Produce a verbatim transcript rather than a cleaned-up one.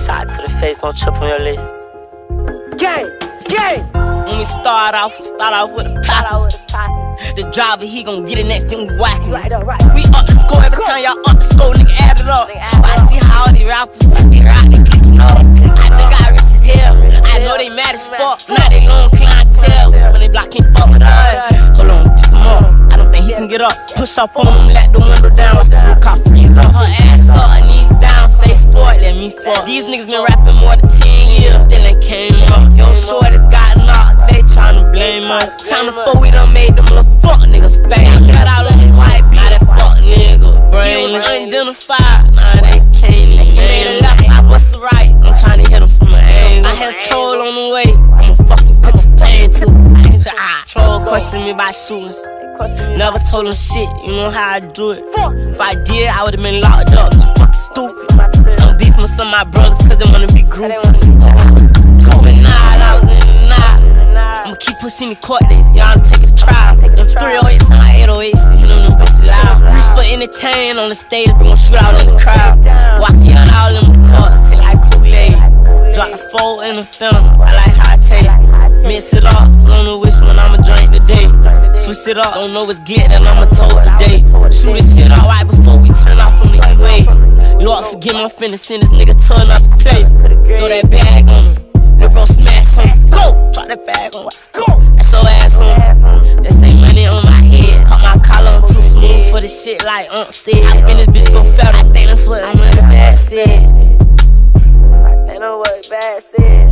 Shot to the face, don't trip on your list. Gang, gang. When we start off, start off with a passenger. The driver, he gon' get it next, then we whackin'. Right up, right. We up the score every time y'all up the score, nigga add it up. I see how all these rappers, they rock, they clickin' up. I think I rich as hell. I know they mad as fuck, now they long clientele. When they block can't fuck with us. Hold on, pick him up. I don't think he can get up. Push up on him, let the window down. Watch the whole car freeze up. Her ass up, her knees down, face forward, let me fuck. These niggas been rapping more than ten years, still ain't came up. Yo, short has got knocked, they tryna blame us. Tryna fuck, we done made them little fuck niggas famous. Got out on this white beat, that fuck nigga brain was unidentified, nah they can't even. He made a left, I bust the right, I'm tryna hit him from an angle. I had a troll on the way, I'ma fucking put your pain too. Troll question me about shooters, never told him shit, you know how I do it. If I did, I would've been locked up, you fucking stupid. I'm beefing with some of my brothers cause they wanna be groupies. COVID nine, I was in the night. I'ma keep pushing the court days, y'all take it to trial. Them three oh eights and my eight oh eights, hit them them bitches loud. Reach for any chain on the stage, we gon' shoot out in the crowd. Walking out all in my cars, take like Kool-Aid. Drop the four in the film, I like how I take. Mix it up, don't know which one I'ma drink today. Switch it up, don't know which get that I'ma tote today. Shoot this shit out right before we turn off from the E A. Lord forgive me, I'm finna send this nigga turn up the place. Throw that bag on him, little bro smash on him. Go! Drop that bag on him, go! That's your ass on him. This ain't money on my head. Pop my collar, I'm too smooth for this shit like Unstead. I think this bitch gon' federal, I think that's what I'm in the bad said. I think that's what bad said.